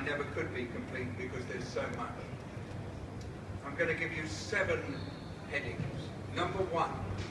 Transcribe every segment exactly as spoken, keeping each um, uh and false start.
never could be complete because there's so much. I'm going to give you seven headings. Number one,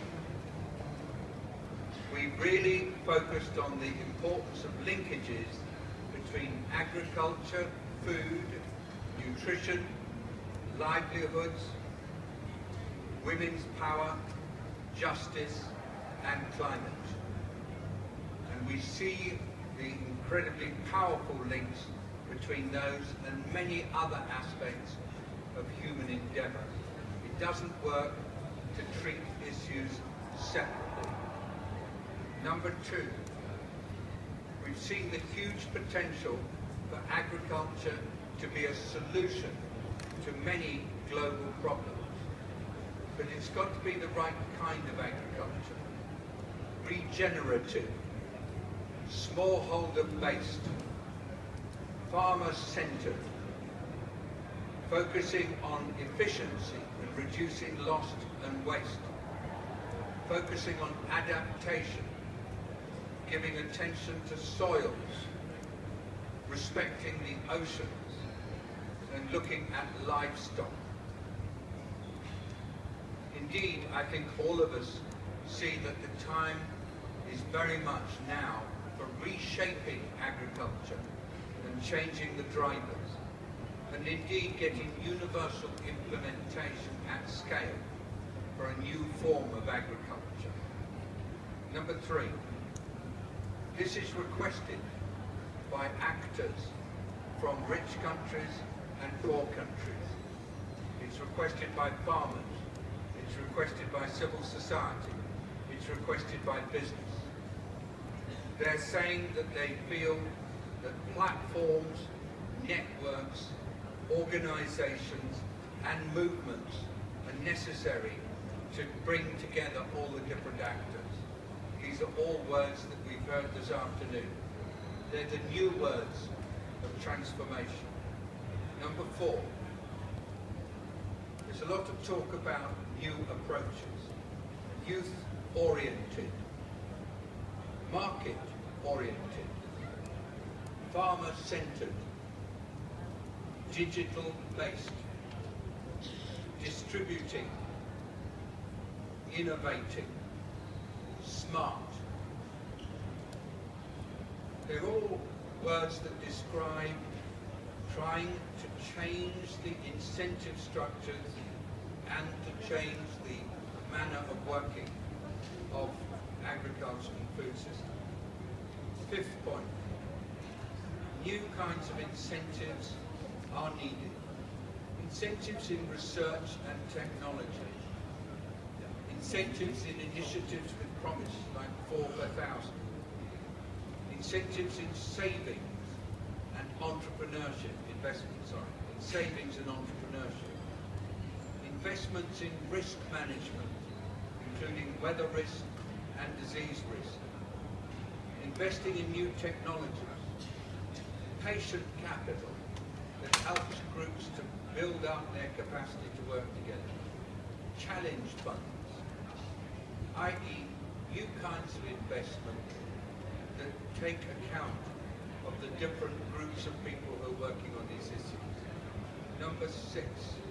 we really focused on the importance of linkages between agriculture, food, nutrition, livelihoods, women's power, justice, and climate. And we see the incredibly powerful links between those and many other aspects of human endeavour. It doesn't work to treat issues separately. Number two, we've seen the huge potential for agriculture to be a solution to many global problems. But it's got to be the right kind of agriculture. Regenerative, smallholder based, farmer centred, focusing on efficiency and reducing loss and waste, focusing on adaptation, giving attention to soils, respecting the oceans, and looking at livestock. Indeed, I think all of us see that the time is very much now for reshaping agriculture and changing the drivers, and indeed getting universal implementation at scale for a new form of agriculture. Number three, this is requested by actors from rich countries and poor countries. It's requested by farmers. It's requested by civil society. It's requested by business. They're saying that they feel that platforms, networks, organisations and movements are necessary to bring together all the different actors. These are all words that we've heard this afternoon. They're the new words of transformation. Number four, there's a lot of talk about new approaches, youth-oriented, market-oriented, farmer-centred, digital-based, distributing, innovating, smart. They're all words that describe trying to change the incentive structures and to change the manner of working of agriculture and food systems. Fifth point, new kinds of incentives are needed. Incentives in research and technology. Incentives in initiatives with promise, like four per thousand. Incentives in savings and entrepreneurship, investment, sorry, in savings and entrepreneurship. Investments in risk management, including weather risk and disease risk. Investing in new technologies. Patient capital that helps groups to build up their capacity to work together. Challenge funds, that is new kinds of investment that take account of the different groups of people who are working on these issues. Number six,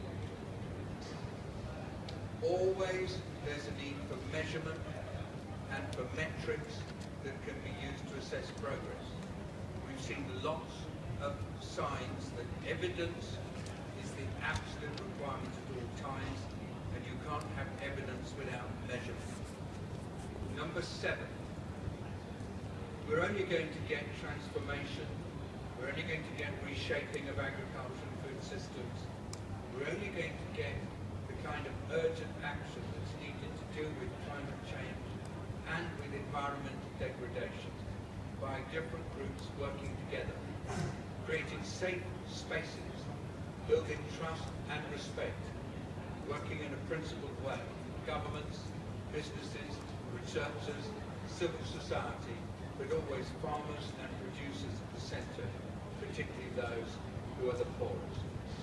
always there's a need for measurement and for metrics that can be used to assess progress. We've seen lots of signs that evidence is the absolute requirement at all times, and you can't have evidence without measurement. Number seven, we're only going to get transformation, we're only going to get reshaping of agriculture and food systems, we're only going to get the kind of urgent action that's needed to deal with climate change and with environmental degradation by different groups working together, creating safe spaces, building trust and respect, working in a principled way, governments, businesses, researchers, civil society, but always farmers and producers at the centre, particularly those who are the poorest.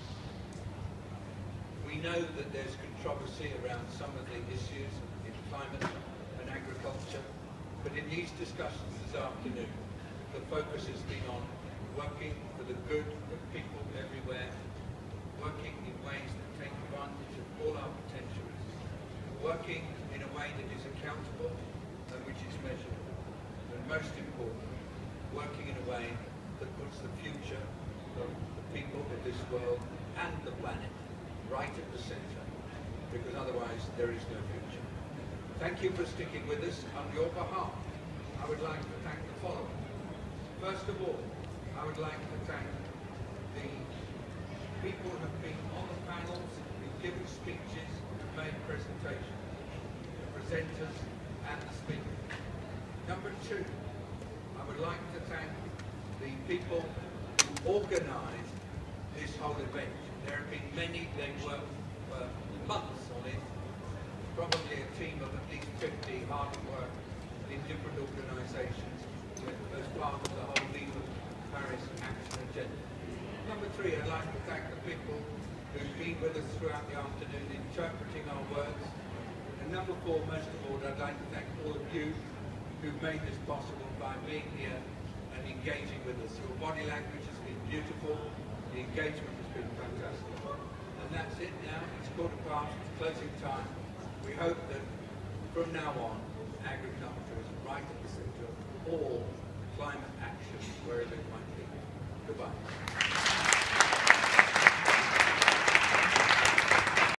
We know that there's controversy around some of the issues in climate and agriculture, but in these discussions this afternoon, the focus has been on working for for the good of people everywhere, working in ways that take advantage of all our potentials, working in a way that is accountable and which is measurable, and most important, working in a way that puts the future of the people of this world and the planet right at the centre, because otherwise there is no future. Thank you for sticking with us. On your behalf, I would like to thank the following. First of all, I would like to thank the people who have been on the panels, who've given speeches, who've made presentations, the presenters and the speakers. Number two, I would like to thank the people who organised this whole event. There have been many, they worked for months on it, probably a team of at least fifty hard at work in different organisations as part of the whole Leave Paris Action Agenda. Number three, I'd like to thank the people who've been with us throughout the afternoon interpreting our words. And number four, most of all, I'd like to thank all of you who've made this possible by being here and engaging with us. Your body language has been beautiful, the engagement has been fantastic. And that's it now, it's quarter past, it's closing time. We hope that from now on, agriculture is right at the centre of all climate action, wherever it might